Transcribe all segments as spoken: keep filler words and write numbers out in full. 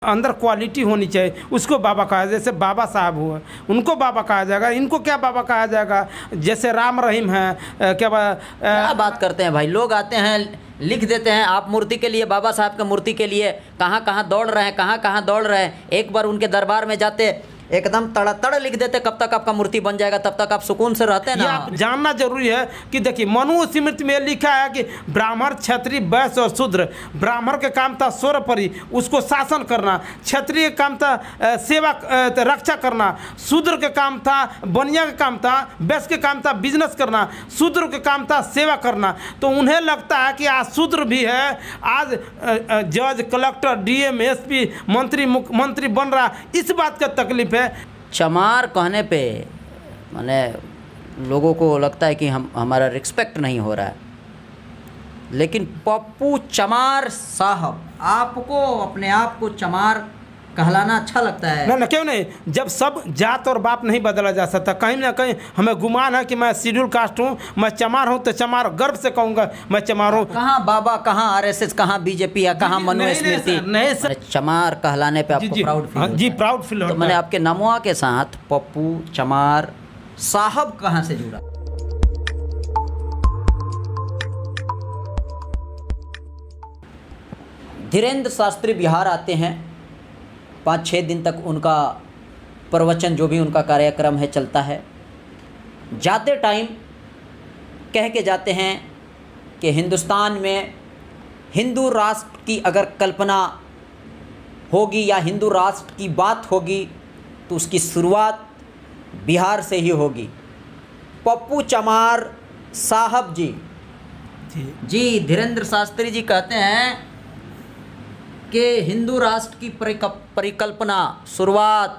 अंदर क्वालिटी होनी चाहिए उसको बाबा कहा। जैसे बाबा साहब हुए उनको बाबा कहा जाएगा, इनको क्या बाबा कहा जाएगा? जैसे राम रहीम है, क्या, बा, क्या बात करते हैं भाई। लोग आते हैं लिख देते हैं आप मूर्ति के लिए, बाबा साहब के मूर्ति के लिए कहाँ कहाँ दौड़ रहे हैं, कहाँ कहाँ दौड़ रहे हैं। एक बार उनके दरबार में जाते एकदम तड़ातड़ लिख देते कब तक आपका मूर्ति बन जाएगा, तब तक आप सुकून से रहते हैं ना। आप जानना जरूरी है कि देखिए मनुस्मृति में लिखा है कि ब्राह्मण क्षत्रिय वैश्य और शूद्र। ब्राह्मण के काम था सर्वोपरि उसको शासन करना, क्षत्रिय के काम था सेवा रक्षा करना, शूद्र के काम था बनिया के काम था, वैश्य के काम था बिजनेस करना, शूद्र के काम था सेवा करना। तो उन्हें लगता है कि आज शूद्र भी है, आज जज कलेक्टर डीएम एसपी मंत्री मुख्यमंत्री बन रहा, इस बात का तकलीफ। चमार कहने पे माने लोगों को लगता है कि हम हमारा रिस्पेक्ट नहीं हो रहा है, लेकिन पप्पू चमार साहब आपको अपने आप को चमार कहलाना अच्छा लगता है? ना ना क्यों नहीं। जब सब जात और बाप नहीं बदला जा सकता, कहीं ना कहीं हमें गुमान है कि मैं शेड्यूल कास्ट हूँ, मैं चमार हूँ, तो चमार गर्व से कहूँगा मैं चमार हूँ। कहाँ बाबा, कहाँ आरएसएस, कहाँ बीजेपी है, कहाँ मनुस्मृति? नहीं सर, चमार कहलाने पे आपको प्राउड फील होता है? जी प्राउड फील होता है। तो मैंने आपके नमवा के साथ पप्पू चमार साहब कहाँ से जुड़ा? धीरेन्द्र शास्त्री बिहार आते हैं, पाँच छः दिन तक उनका प्रवचन जो भी उनका कार्यक्रम है चलता है। जाते टाइम कह के जाते हैं कि हिंदुस्तान में हिंदू राष्ट्र की अगर कल्पना होगी या हिंदू राष्ट्र की बात होगी तो उसकी शुरुआत बिहार से ही होगी। पप्पू चमार साहब जी जी जी धीरेन्द्र शास्त्री जी कहते हैं कि हिंदू राष्ट्र की परिकल्पना शुरुआत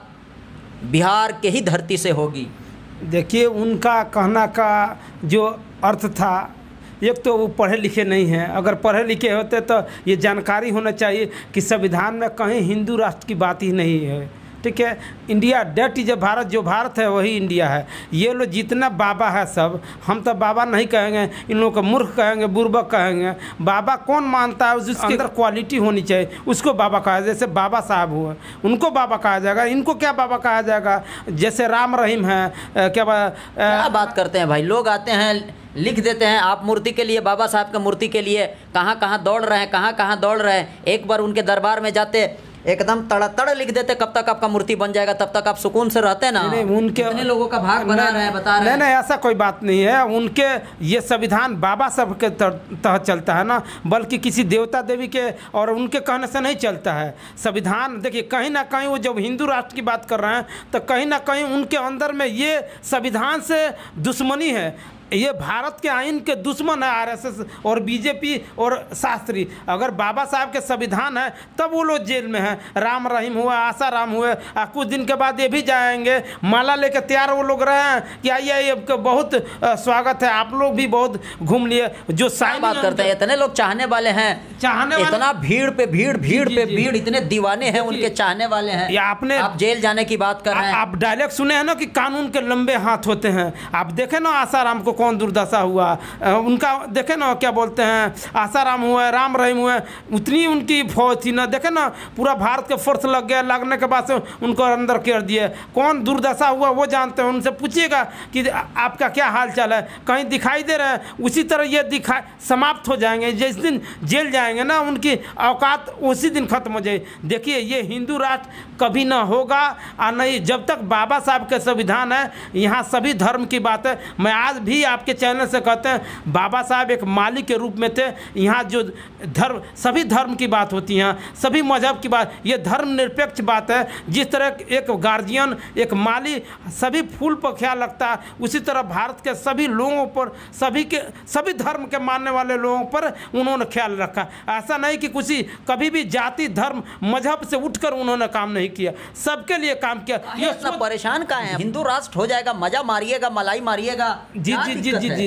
बिहार के ही धरती से होगी। देखिए उनका कहना का जो अर्थ था, एक तो वो पढ़े लिखे नहीं हैं, अगर पढ़े लिखे होते तो ये जानकारी होना चाहिए कि संविधान में कहीं हिंदू राष्ट्र की बात ही नहीं है। ठीक है, इंडिया डेट इज भारत, जो भारत है वही इंडिया है। ये लोग जितना बाबा है सब, हम तो बाबा नहीं कहेंगे, इन लोगों को मूर्ख कहेंगे, बुर्बक कहेंगे। बाबा कौन मानता है? उसके अंदर क्वालिटी होनी चाहिए उसको बाबा कहा। जैसे बाबा साहब हुए उनको बाबा कहा जाएगा, इनको क्या बाबा कहा जाएगा? जैसे राम रहीम है, क्या, बा, क्या बात करते हैं भाई। लोग आते हैं लिख देते हैं आप मूर्ति के लिए, बाबा साहब के मूर्ति के लिए कहाँ कहाँ दौड़ रहे हैं, कहाँ कहाँ दौड़ रहे हैं। एक बार उनके दरबार में जाते एकदम तड़ातड़ लिख देते कब तक आपका मूर्ति बन जाएगा, तब तक आप सुकून से रहते हैं ना। नहीं, उनके कितने लोगों का भाग बना रहे हैं, बता रहे हैं। नहीं नहीं ऐसा कोई बात नहीं है। उनके ये संविधान बाबा साहब के तहत चलता है ना, बल्कि किसी देवता देवी के और उनके कहने से नहीं चलता है संविधान। देखिए कहीं ना कहीं वो जब हिंदू राष्ट्र की बात कर रहे हैं तो कहीं ना कहीं उनके अंदर में ये संविधान से दुश्मनी है। ये भारत के आइन के दुश्मन है आरएसएस और बीजेपी और शास्त्री। अगर बाबा साहब के संविधान है तब वो लोग जेल में हैं। राम रहीम हुआ, आशा राम हुए, कुछ दिन के बाद ये भी जाएंगे। माला लेकर तैयार वो लोग रहे हैं कि आइए आइए बहुत स्वागत है, आप लोग भी बहुत घूम लिए। जो साइन बात करते हैं, इतने लोग चाहने वाले हैं, चाहने वाले, इतना भीड़ पे भीड़, भीड़ पे भीड़, इतने दीवाने हैं उनके चाहने वाले हैं। या आपने आप जेल जाने की बात कर रहे हैं। आप डायलॉग सुने हैं ना कि कानून के लंबे हाथ होते हैं। आप देखे ना आसाराम को कौन दुर्दशा हुआ, उनका देखे ना क्या बोलते हैं, आसाराम हुए, राम रहीम हुए, उतनी उनकी फौज थी ना, देखे ना पूरा भारत के फोर्स लग गया, लगने के बाद से उनको अंदर कर दिए। कौन दुर्दशा हुआ वो जानते हैं, उनसे पूछिएगा कि आपका क्या हाल चाल है, कहीं दिखाई दे रहे हैं? उसी तरह ये दिखा समाप्त हो जाएंगे। जिस दिन जेल जाएंगे ना उनकी औकात उसी दिन खत्म हो जाए। देखिए ये हिंदू राष्ट्र कभी ना होगा और नहीं जब तक बाबा साहब के संविधान है। यहाँ सभी धर्म की बात है। मैं आज भी आपके चैनल से कहते हैं बाबा साहब एक मालिक के रूप में थे। यहाँ जो धर्म सभी धर्म की बात होती है, सभी मजहब की बात, ये धर्म निरपेक्ष बात है। जिस तरह एक गार्जियन एक माली सभी फूल पर ख्याल रखता है, उसी तरह भारत के सभी लोगों पर, सभी के सभी धर्म के मानने वाले लोगों पर उन्होंने ख्याल रखा। ऐसा नहीं कि किसी कभी भी जाति धर्म मजहब से उठकर उन्होंने काम नहीं किया, सबके लिए काम किया। ये सब परेशान का है, हिंदू राष्ट्र हो जाएगा, मजा मारिएगा, मलाई मारिएगा। जी जी जी जी जी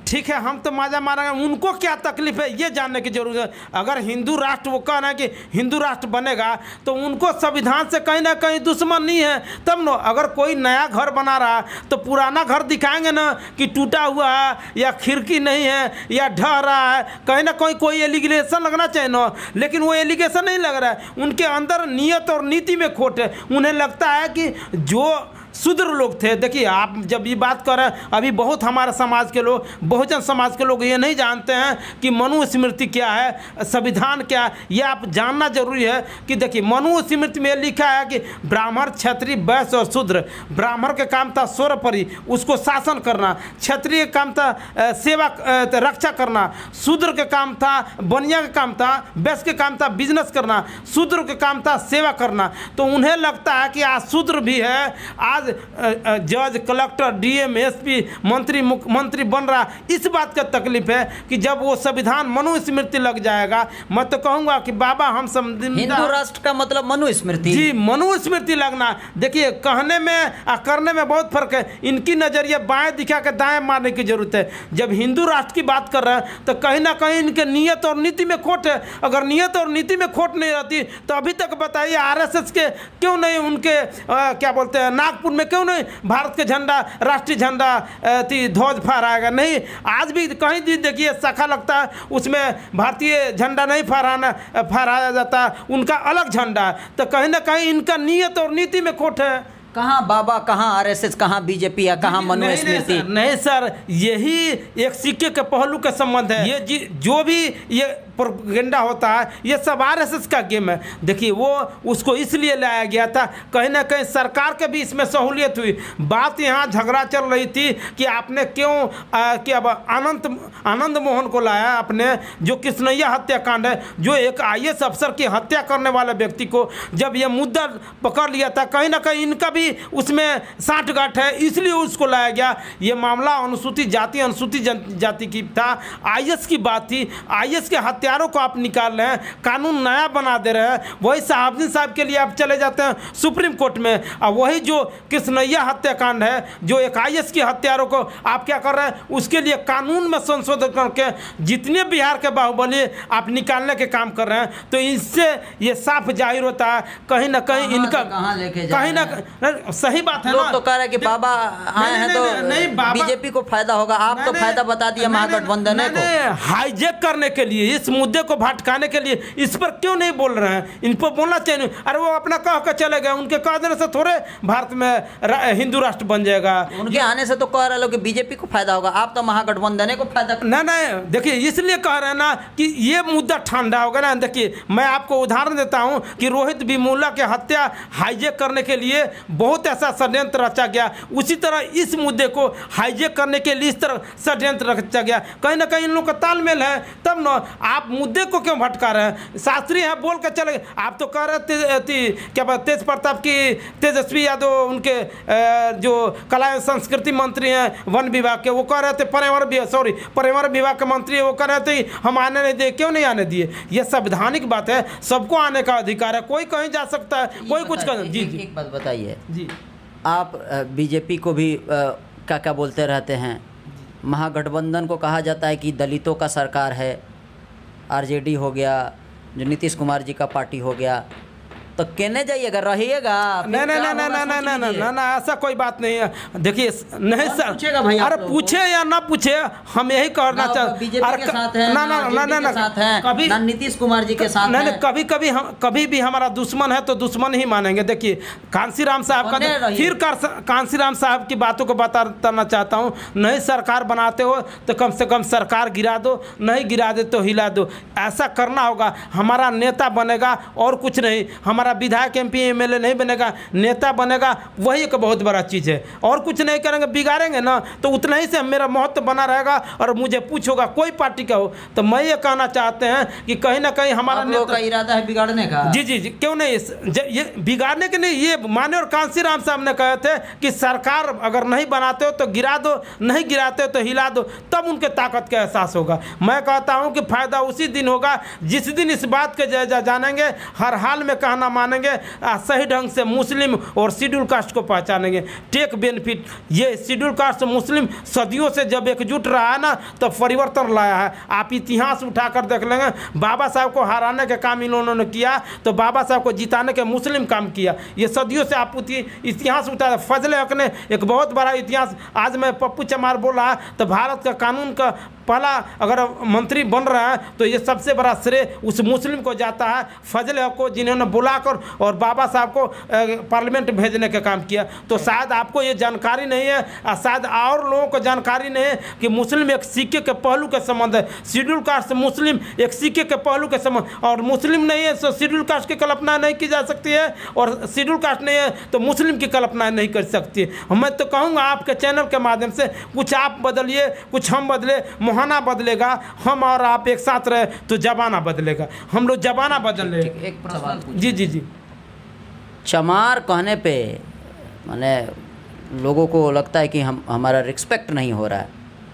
ठीक है, हम तो मजा मारेंगे, उनको क्या तकलीफ है ये जानने की जरूरत है। अगर हिंदू राष्ट्र वो कह रहे हैं कि हिंदू राष्ट्र बनेगा तो उनको संविधान से कहीं ना कहीं दुश्मन नहीं है, तब न अगर कोई नया घर बना रहा है तो पुराना घर दिखाएंगे ना कि टूटा हुआ है या खिड़की नहीं है या ढह रहा है, कहीं ना कहीं कोई एलिगेशन लगना चाहिए ना, लेकिन वो एलिगेशन नहीं लग रहा है। उनके अंदर नियत और नीति में खोट है। उन्हें लगता है कि जो शूद्र लोग थे, देखिए आप जब ये बात कर रहे हैं, अभी बहुत हमारे समाज के लोग, बहुजन समाज के लोग ये नहीं जानते हैं कि मनुस्मृति क्या है, संविधान क्या है। ये आप जानना जरूरी है कि देखिए मनुस्मृति में लिखा है कि ब्राह्मण, क्षत्रिय, वैश्य और शूद्र। ब्राह्मण के काम था सर्वोपरि उसको शासन करना, क्षत्रिय का काम था सेवा रक्षा करना, शूद्र के काम था बनिया का काम था, वैश्य के काम था बिजनेस करना, शूद्र के काम था सेवा करना। तो उन्हें लगता है कि आज शूद्र भी है, आज जज, कलेक्टर, डीएम, एसपी, मंत्री, मुख्यमंत्री बन रहा। इस बात का तकलीफ है कि जब वो संविधान मनुस्मृति लग जाएगा, मैं तो कहूंगा कि बाबा हम हिंदू राष्ट्र का मतलब मनुस्मृति, जी मनुस्मृति लगना। देखिए कहने में और करने में बहुत फर्क है। इनकी नजरिया बाएं दिखा के दाएं मारने की जरूरत है। जब हिंदू राष्ट्र की बात कर रहे हैं तो कहीं ना कहीं इनके नियत और नीति में खोट है। अगर नियत और नीति में खोट नहीं रहती तो अभी तक बताइए आरएसएस के क्यों नहीं, उनके आ, क्या बोलते हैं, नागपुर में क्यों नहीं भारत के झंडा, राष्ट्रीय झंडा, ध्वज फहराएगा? नहीं, आज भी कहीं भी देखिए शाखा लगता है उसमें भारतीय झंडा नहीं फहराना फहराया जाता, उनका अलग झंडा है। तो कहीं ना कहीं इनका नियत और नीति में खोट है। कहाँ बाबा, कहाँ आरएसएस, कहाँ बीजेपी या कहाँ मनुस्मृति? नहीं, नहीं सर, यही एक सिक्के के पहलू का संबंध है। ये जो भी ये प्रोपेगेंडा होता है ये सब आरएसएस का गेम है। देखिए वो उसको इसलिए लाया गया था, कहीं ना कहीं सरकार के भी इसमें सहूलियत हुई। बात यहाँ झगड़ा चल रही थी कि आपने क्यों आ, क्या आनंद आनंद मोहन को लाया आपने, जो कृष्णैया हत्याकांड है, जो एक आईएएस अफसर की हत्या करने वाले व्यक्ति को जब ये मुद्दा पकड़ लिया था, कहीं ना कहीं इनका भी उसमें साठ गांठ है, इसलिए उसको लाया गया। ये मामला अनुसूचित जाति अनुसूचित जाति की था, आईएएस की बात थी। आईएएस के हत्यारों को आप निकाल रहे हैं, कानून नया बना दे रहे हैं। वही साहबुद्दीन साहब के लिए आप चले जाते हैं सुप्रीम कोर्ट में, और वही जो कृष्णैया हत्याकांड है, जो एक आईएएस के हत्यारों को आप क्या कर रहे हैं, उसके लिए कानून में संशोधन करके जितने बिहार के बाहुबली आप निकालने के काम कर रहे हैं। तो इससे ये साफ जाहिर होता है कहीं ना कहीं इनका कहीं ना सही बात है। लोग तो कह रहे हैं कि बाबा आए हैं तो बीजेपी को फायदा होगा, आप तो फायदा बता दिया महागठबंधन को। हाईजैक करने के लिए, इस मुद्दे को भटकाने के लिए इस पर क्यों नहीं बोल रहे हैं? इन पर बोलना चाहिए। अरे वो अपना कह कर चले गए, उनके कह देने से थोड़े भारत में हिंदू राष्ट्र बन जाएगा। उनके आने से तो कह रहे लोग कि बीजेपी को फायदा होगा, आप तो महागठबंधन को फायदा। नहीं नहीं, देखिए इसलिए कह रहे हैं ना कि ये मुद्दा ठंडा होगा ना। देखिए मैं आपको उदाहरण देता हूँ कि रोहित वेमुला के हत्या हाईजैक करने के लिए बहुत ऐसा षड्यंत्र रचा गया, उसी तरह इस मुद्दे को हाईजैक करने के लिए इस तरह षड्यंत्र रचा गया। कहीं ना कहीं इन लोगों का तालमेल है, तब ना आप मुद्दे को क्यों भटका रहे हैं? शास्त्री हैं बोल कर चले, आप तो कह रहे थे क्या बात, तेज प्रताप की, तेजस्वी यादव उनके जो कला एवं संस्कृति मंत्री हैं वन विभाग के, वो कह रहे थे पर्यावरण सॉरी पर्यावरण विभाग के मंत्री, वो कह रहे थे हम आने नहीं दिए। क्यों नहीं आने दिए? ये संवैधानिक बात है, सबको आने का अधिकार है, कोई कहीं जा सकता है, कोई कुछ कर। जी जी एक बात बताइए जी, आप बीजेपी को भी क्या क्या बोलते रहते हैं, महागठबंधन को कहा जाता है कि दलितों का सरकार है, आरजेडी हो गया, जो नीतीश कुमार जी का पार्टी हो गया, तो कहने जाइएगा रहिएगा। नहीं नहीं नहीं नहीं नहीं नहीं नहीं नहीं ऐसा कोई बात नहीं है। देखिए नहीं सर, पूछेगा भाई, अरे पूछे या ना पूछे, हम यही करना चाहते। बीजेपी के साथ है ना ना ना ना साथ है, कभी ना नीतीश कुमार जी के साथ नहीं, कभी कभी हम कभी भी हमारा दुश्मन है तो दुश्मन ही मानेंगे। देखिए कांसीराम साहब का, फिर कांसीराम साहब की बातों को बताना चाहता हूँ। नहीं सरकार बनाते हो तो कम से कम सरकार गिरा दो, नहीं गिरा दे तो हिला दो, ऐसा करना होगा। हमारा नेता बनेगा और कुछ नहीं, हमारा विधायक एमपी एमएलए नहीं बनेगा, नेता बनेगा, वही एक बहुत बड़ा चीज़ है। और कुछ नहीं करेंगे, बिगाड़ेंगे ना तो उतना ही से मेरा महत्व बना रहेगा। और मुझे पूछोगा कोई पार्टी का हो तो मैं ये कहना चाहते हैं कि कहीं ना कहीं हमारा नेता का इरादा है बिगाड़ने का। जी जी जी क्यों नहीं, ये बिगाड़ने के नहीं, ये माने और कांसीराम साहब ने कहे थे कि सरकार अगर नहीं बनाते हो तो गिरा दो, नहीं गिराते हो तो हिला दो, तब उनके ताकत का एहसास होगा। मैं कहता हूँ कि फायदा उसी दिन होगा जिस दिन इस बात के जानेंगे, हर हाल में कहना मानेंगे, सही ढंग से मुस्लिम और शेड्यूल कास्ट को पहचानेंगे। टेक बेनिफिट, ये शेड्यूल कास्ट मुस्लिम सदियों से जब एकजुट रहा है ना, तब परिवर्तन लाया है। आप इतिहास उठाकर देख लेंगे, बाबा साहब को हराने का काम इन्होंने किया, तो बाबा साहब को जिताने के मुस्लिम काम किया। ये सदियों से आप इतिहास उठा, फजल हक ने एक बहुत बड़ा इतिहास, आज मैं पप्पू चमार बोल रहा है तो भारत का कानून का पहला अगर मंत्री बन रहा है तो ये सबसे बड़ा श्रेय उस मुस्लिम को जाता है, फजल हक को, जिन्होंने बुलाकर और बाबा साहब को पार्लियामेंट भेजने का काम किया। तो शायद आपको ये जानकारी नहीं है, शायद और लोगों को जानकारी नहीं है कि मुस्लिम एक सिक्के के पहलू के संबंध है। शेड्यूल कास्ट से मुस्लिम एक सिक्के के पहलू के संबंध, और मुस्लिम नहीं है तो शेड्यूल कास्ट की कल्पना नहीं की जा सकती है, और शेड्यूल कास्ट नहीं है तो मुस्लिम की कल्पना नहीं कर सकती है। मैं तो कहूँगा आपके चैनल के माध्यम से कुछ आप बदलिए, कुछ हम बदले, मुहाना बदलेगा, हम और आप एक साथ रहे तो जमाना बदलेगा। हम लोग जमाना बदल रहे। एक सवाल जी जी जी चमार कहने पे माने लोगों को लगता है कि हम हमारा रिस्पेक्ट नहीं हो रहा है,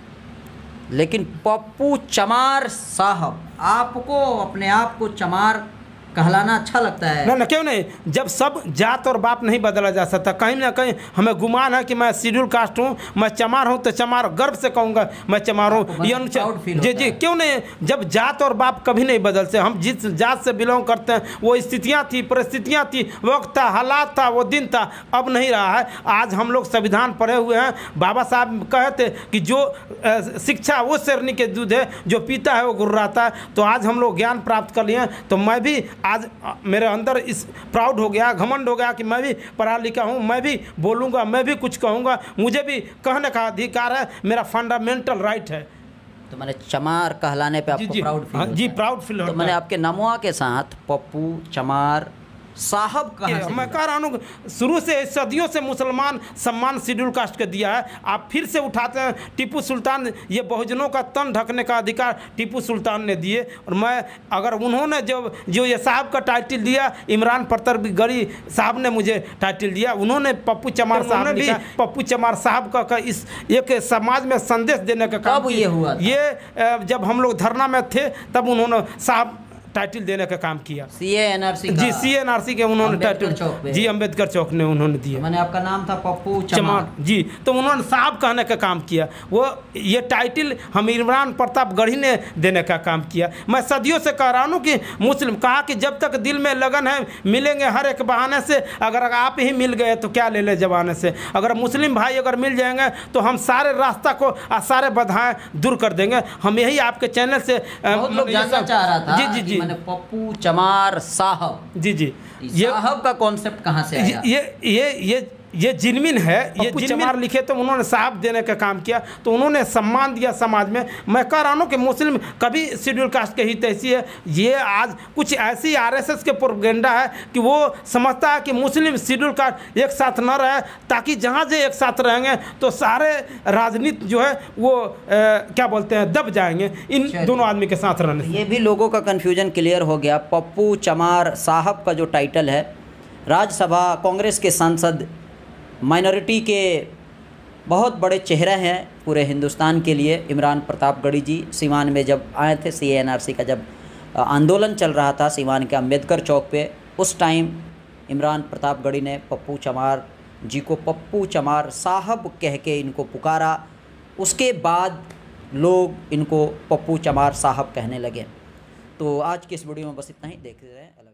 लेकिन पप्पू चमार साहब, आपको अपने आप को चमार कहलाना अच्छा लगता है? ना ना क्यों नहीं, जब सब जात और बाप नहीं बदला जा सकता। कहीं ना कहीं हमें गुमान है कि मैं शेड्यूल कास्ट हूँ, मैं चमार हूँ, तो चमार गर्व से कहूँगा मैं चमार हूँ। ये जी जी क्यों नहीं, जब जात और बाप कभी नहीं बदल से, हम जिस जात से बिलोंग करते हैं वो स्थितियाँ थी, परिस्थितियाँ थी, वक्त था, हालात था, वो दिन था, अब नहीं रहा है। आज हम लोग संविधान पढ़े हुए हैं। बाबा साहब कहे थे कि जो शिक्षा वो शेरनी के दूध है, जो पीता है वो गुर्राता है। तो आज हम लोग ज्ञान प्राप्त कर लिए हैं, तो मैं भी आज मेरे अंदर इस प्राउड हो गया, घमंड हो गया कि मैं भी पढ़ा लिखा हूँ, मैं भी बोलूँगा, मैं भी कुछ कहूँगा, मुझे भी कहने का अधिकार है, मेरा फंडामेंटल राइट है। तो मैंने चमार कहलाने पे आपको प्राउड फील? जी प्राउड फील होता है। तो मैंने आपके नमवा के साथ पप्पू चमार साहब कहाँ से? मैं कह रहा हूँ शुरू से सदियों से मुसलमान सम्मान शेड्यूल कास्ट को दिया है। आप फिर से उठाते हैं टीपू सुल्तान, ये बहुजनों का तन ढकने का अधिकार टीपू सुल्तान ने दिए। और मैं अगर उन्होंने जो जो ये साहब का टाइटल दिया, इमरान प्रतापगढ़ी साहब ने मुझे टाइटल दिया, उन्होंने पप्पू चमार साहब ने भी पप्पू चमार साहब का, का इस एक समाज में संदेश देने का काम ये हुआ। ये जब हम लोग धरना में थे तब उन्होंने साहब टाइटल देने का काम किया। C A N R C G C N R C के उन्होंने टाइटल, जी अम्बेडकर चौक ने उन्होंने दिया। मैंने आपका नाम था पप्पू चमार जी, तो उन्होंने साहब कहने का काम किया। वो ये टाइटल हम इमरान प्रतापगढ़ी ने देने का काम किया। मैं सदियों से कह रहा हूँ कि मुस्लिम कहा कि जब तक दिल में लगन है मिलेंगे हर एक बहाने से, अगर आप ही मिल गए तो क्या ले ले जमाने से। अगर मुस्लिम भाई अगर मिल जाएंगे तो हम सारे रास्ता को सारे बाधाएं दूर कर देंगे। हम यही आपके चैनल से बहुत लोग जानना चाह रहा था। जी जी जी पप्पू चमार साहब, जी जी ये साहब का कॉन्सेप्ट कहाँ से आया? ये ये ये ये जिनमिन है, ये चमार लिखे तो उन्होंने साहब देने का काम किया, तो उन्होंने सम्मान दिया समाज में। मैं कह रहा हूँ कि मुस्लिम कभी शेड्यूल कास्ट के ही तैसी है। ये आज कुछ ऐसी आरएसएस के प्रोपेगेंडा है कि वो समझता है कि मुस्लिम शेड्यूल कास्ट एक साथ न रहे, ताकि जहाँ से एक साथ रहेंगे तो सारे राजनीति जो है वो आ, क्या बोलते हैं दब जाएंगे इन दोनों आदमी के साथ रहने से। ये भी लोगों का कन्फ्यूजन क्लियर हो गया। पप्पू चमार साहब का जो टाइटल है, राज्यसभा कांग्रेस के सांसद, माइनॉरिटी के बहुत बड़े चेहरे हैं पूरे हिंदुस्तान के लिए। इमरान प्रतापगढ़ी जी सीवान में जब आए थे, सी ए एन आर सी का जब आंदोलन चल रहा था सीवान के अम्बेडकर चौक पे, उस टाइम इमरान प्रतापगढ़ी ने पप्पू चमार जी को पप्पू चमार साहब कह के इनको पुकारा। उसके बाद लोग इनको पप्पू चमार साहब कहने लगे। तो आज की इस वीडियो में बस इतना ही। देखते रहें।